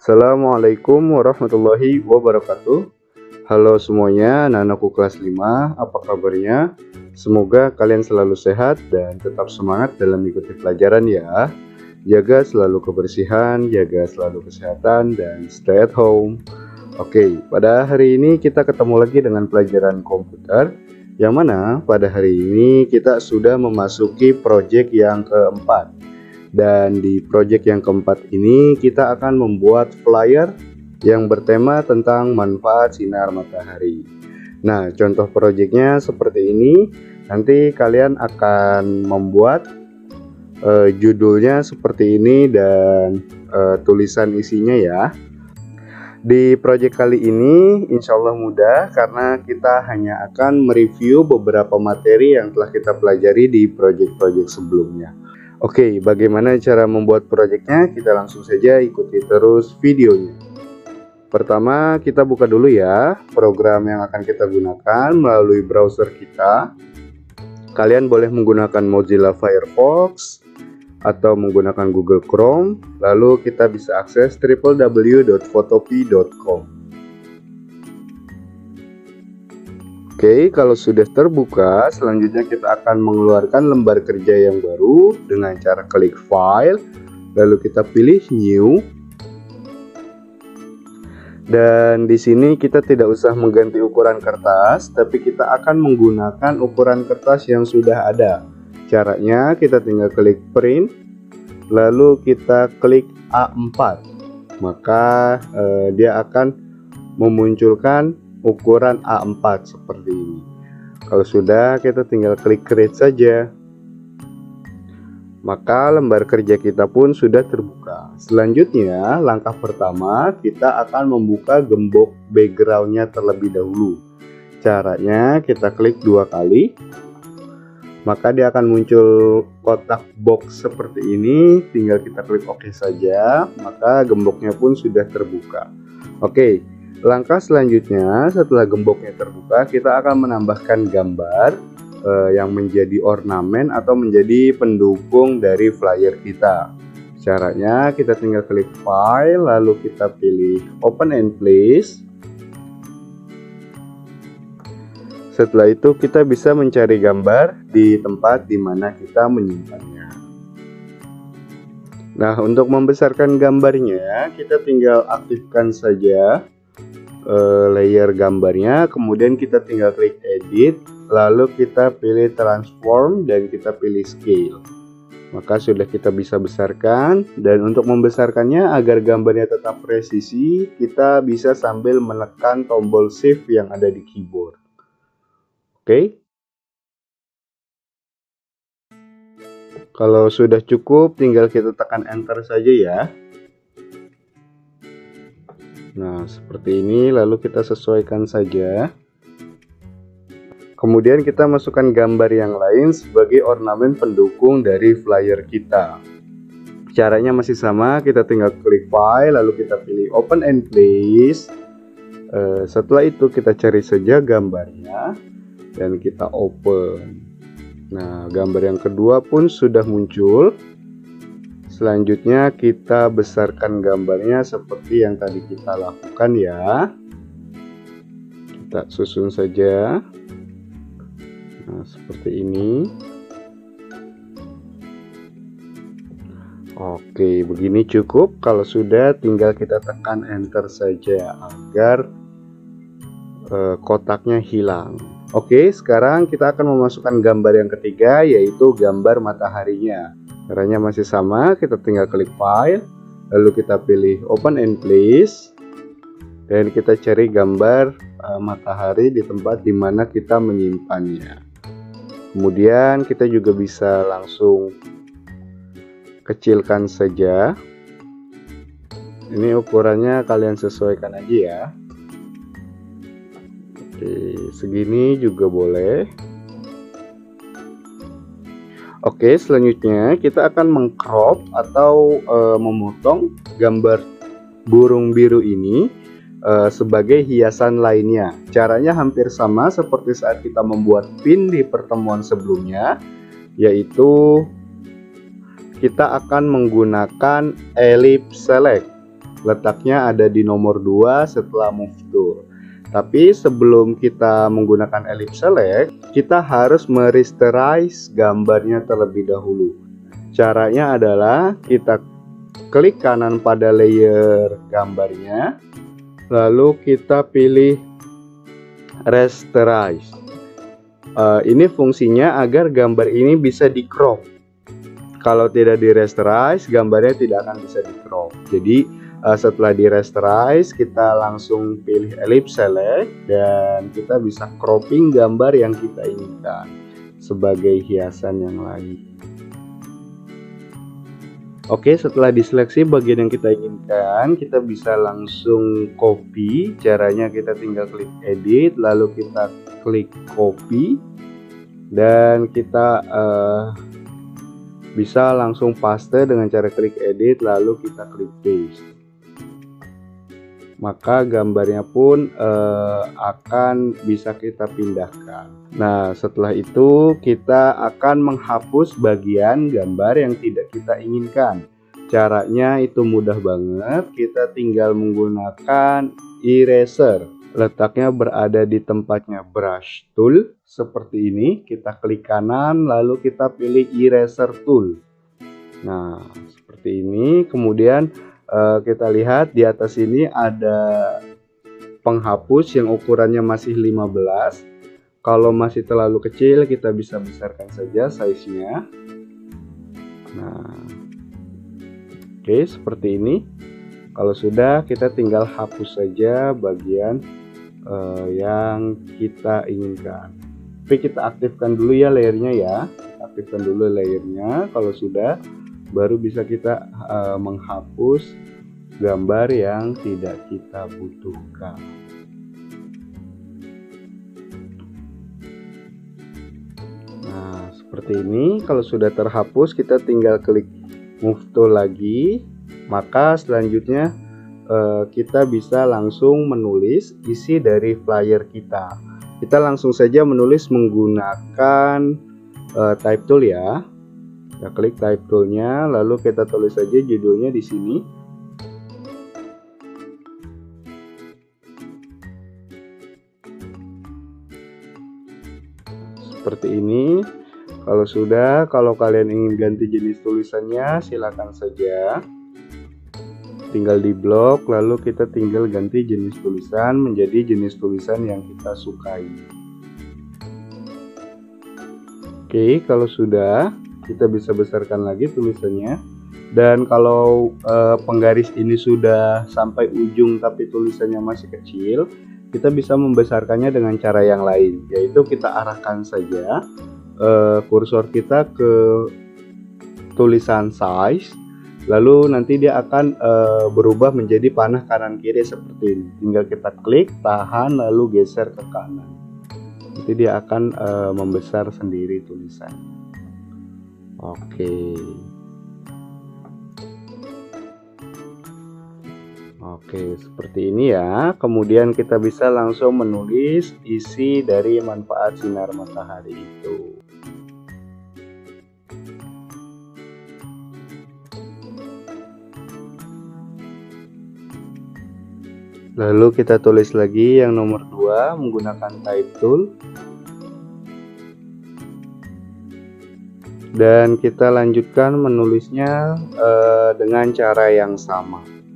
Assalamualaikum warahmatullahi wabarakatuh. Halo semuanya, anak-anakku kelas 5, apa kabarnya? Semoga kalian selalu sehat dan tetap semangat dalam mengikuti pelajaran ya. Jaga selalu kebersihan, jaga selalu kesehatan, dan stay at home. Oke, pada hari ini kita ketemu lagi dengan pelajaran komputer, yang mana pada hari ini kita sudah memasuki proyek yang keempat. Dan di proyek yang keempat ini kita akan membuat flyer yang bertema tentang manfaat sinar matahari. Nah, contoh proyeknya seperti ini. Nanti kalian akan membuat judulnya seperti ini dan tulisan isinya ya. Di proyek kali ini insya Allah mudah karena kita hanya akan mereview beberapa materi yang telah kita pelajari di proyek-proyek sebelumnya. Oke, bagaimana cara membuat proyeknya? Kita langsung saja ikuti terus videonya. Pertama, kita buka dulu ya program yang akan kita gunakan melalui browser kita. Kalian boleh menggunakan Mozilla Firefox atau menggunakan Google Chrome. Lalu kita bisa akses www.photopea.com. Oke, kalau sudah terbuka, selanjutnya kita akan mengeluarkan lembar kerja yang baru dengan cara klik file, lalu kita pilih new. Dan di sini kita tidak usah mengganti ukuran kertas, tapi kita akan menggunakan ukuran kertas yang sudah ada. Caranya kita tinggal klik print, lalu kita klik A4. Maka dia akan memunculkan ukuran A4 seperti ini. Kalau sudah, kita tinggal klik create saja. Maka lembar kerja kita pun sudah terbuka. Selanjutnya, langkah pertama kita akan membuka gembok backgroundnya terlebih dahulu. Caranya kita klik 2 kali. Maka dia akan muncul kotak box seperti ini. Tinggal kita klik OK saja. Maka gemboknya pun sudah terbuka. Oke. Langkah selanjutnya setelah gemboknya terbuka, kita akan menambahkan gambar yang menjadi ornamen atau menjadi pendukung dari flyer kita. Caranya kita tinggal klik file, lalu kita pilih open and place. Setelah itu kita bisa mencari gambar di tempat di mana kita menyimpannya. Nah, untuk membesarkan gambarnya, kita tinggal aktifkan saja layer gambarnya, kemudian kita tinggal klik edit, lalu kita pilih transform dan kita pilih scale. Maka sudah kita bisa besarkan. Dan untuk membesarkannya agar gambarnya tetap presisi, kita bisa sambil menekan tombol shift yang ada di keyboard. Oke. Kalau sudah cukup, tinggal kita tekan enter saja ya. Nah, seperti ini, lalu kita sesuaikan saja. Kemudian kita masukkan gambar yang lain sebagai ornamen pendukung dari flyer kita. Caranya masih sama, kita tinggal klik file, lalu kita pilih open and place. Setelah itu kita cari saja gambarnya dan kita open. Nah, gambar yang kedua pun sudah muncul. Selanjutnya kita besarkan gambarnya seperti yang tadi kita lakukan ya. Kita susun saja. Nah, seperti ini. Oke, begini cukup. Kalau sudah, tinggal kita tekan enter saja agar kotaknya hilang. Oke, sekarang kita akan memasukkan gambar yang ketiga, yaitu gambar mataharinya. Caranya masih sama, kita tinggal klik file, lalu kita pilih open and place, dan kita cari gambar matahari di tempat di mana kita menyimpannya. Kemudian kita juga bisa langsung kecilkan saja. Ini ukurannya kalian sesuaikan aja ya. Oke, segini juga boleh. Oke, selanjutnya kita akan mengcrop atau memotong gambar burung biru ini sebagai hiasan lainnya. Caranya hampir sama seperti saat kita membuat pin di pertemuan sebelumnya, yaitu kita akan menggunakan ellipse select. Letaknya ada di nomor 2 setelah Move Tool. Tapi sebelum kita menggunakan Ellipse Select, kita harus merasterize gambarnya terlebih dahulu. Caranya adalah kita klik kanan pada layer gambarnya, lalu kita pilih rasterize. Ini fungsinya agar gambar ini bisa di crop. Kalau tidak di rasterize, gambarnya tidak akan bisa di crop. Jadi setelah di rasterize, kita langsung pilih Ellipse Select dan kita bisa cropping gambar yang kita inginkan sebagai hiasan yang lain. Oke, setelah diseleksi bagian yang kita inginkan, kita bisa langsung copy. Caranya kita tinggal klik edit, lalu kita klik copy, dan kita bisa langsung paste dengan cara klik edit, lalu kita klik paste. Maka gambarnya pun akan bisa kita pindahkan. Nah, setelah itu kita akan menghapus bagian gambar yang tidak kita inginkan. Caranya itu mudah banget, kita tinggal menggunakan eraser. Letaknya berada di tempatnya brush tool seperti ini. Kita klik kanan, lalu kita pilih eraser tool. Nah, seperti ini. Kemudian kita lihat di atas ini ada penghapus yang ukurannya masih 15. Kalau masih terlalu kecil, kita bisa besarkan saja size-nya. Nah, oke, seperti ini. Kalau sudah, kita tinggal hapus saja bagian yang kita inginkan. Tapi kita aktifkan dulu ya layernya ya. Aktifkan dulu layernya. Kalau sudah, baru bisa kita menghapus gambar yang tidak kita butuhkan. Nah, seperti ini. Kalau sudah terhapus, kita tinggal klik Move Tool lagi. Maka selanjutnya kita bisa langsung menulis isi dari flyer kita. Kita langsung saja menulis menggunakan Type Tool ya. Kita klik Type Toolnya, lalu kita tulis saja judulnya di sini. Seperti ini. Kalau sudah, kalau kalian ingin ganti jenis tulisannya, silakan saja. Tinggal di blok, lalu kita tinggal ganti jenis tulisan menjadi jenis tulisan yang kita sukai. Oke, kalau sudah, kita bisa besarkan lagi tulisannya. Dan kalau penggaris ini sudah sampai ujung tapi tulisannya masih kecil, kita bisa membesarkannya dengan cara yang lain, yaitu kita arahkan saja kursor kita ke tulisan size, lalu nanti dia akan berubah menjadi panah kanan kiri seperti ini. Tinggal kita klik, tahan, lalu geser ke kanan. Nanti dia akan membesar sendiri tulisan. Oke, seperti ini ya. Kemudian kita bisa langsung menulis isi dari manfaat sinar matahari itu. Lalu kita tulis lagi yang nomor 2 menggunakan Type Tool. Dan kita lanjutkan menulisnya dengan cara yang sama.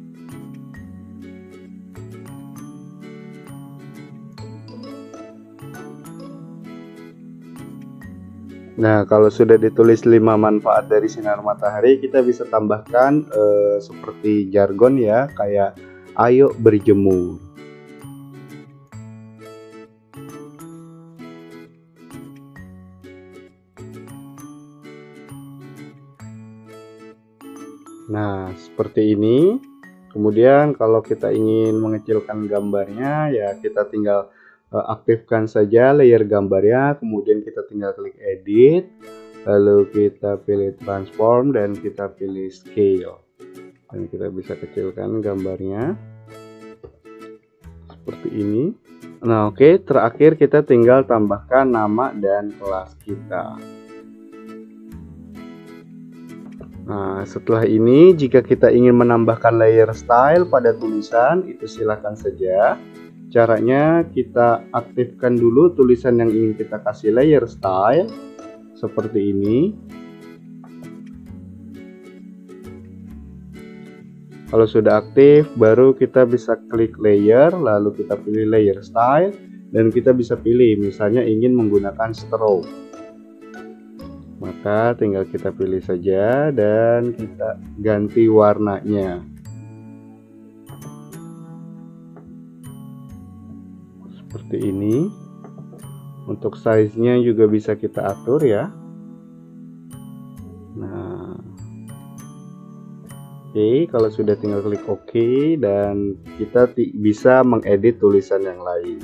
Nah, kalau sudah ditulis 5 manfaat dari sinar matahari, kita bisa tambahkan seperti jargon ya, kayak ayo berjemur. Nah, seperti ini. Kemudian kalau kita ingin mengecilkan gambarnya, ya kita tinggal aktifkan saja layer gambarnya, kemudian kita tinggal klik edit, lalu kita pilih transform dan kita pilih scale, dan kita bisa kecilkan gambarnya seperti ini. Nah, oke, terakhir kita tinggal tambahkan nama dan kelas kita. Nah, setelah ini jika kita ingin menambahkan layer style pada tulisan, itu silakan saja. Caranya kita aktifkan dulu tulisan yang ingin kita kasih layer style seperti ini. Kalau sudah aktif, baru kita bisa klik layer, lalu kita pilih layer style, dan kita bisa pilih misalnya ingin menggunakan stroke. Maka tinggal kita pilih saja dan kita ganti warnanya. Seperti ini. Untuk size-nya juga bisa kita atur ya. Nah, oke, kalau sudah tinggal klik OK dan kita bisa mengedit tulisan yang lain.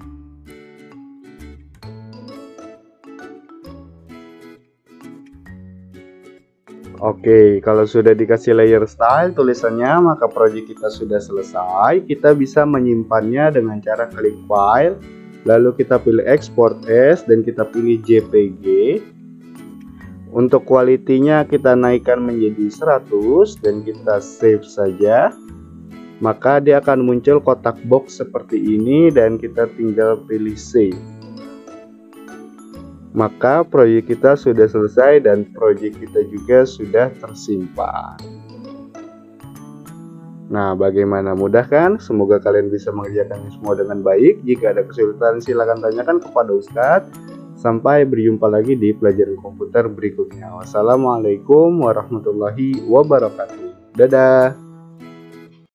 Oke, kalau sudah dikasih layer style tulisannya, maka project kita sudah selesai. Kita bisa menyimpannya dengan cara klik file, lalu kita pilih export as dan kita pilih JPG. Untuk kualitinya kita naikkan menjadi 100 dan kita save saja. Maka dia akan muncul kotak box seperti ini dan kita tinggal pilih save. Maka proyek kita sudah selesai dan proyek kita juga sudah tersimpan. Nah, bagaimana, mudah kan? Semoga kalian bisa mengerjakan semua dengan baik. Jika ada kesulitan silakan tanyakan kepada Ustadz. Sampai berjumpa lagi di pelajaran komputer berikutnya. Wassalamualaikum warahmatullahi wabarakatuh. Dadah.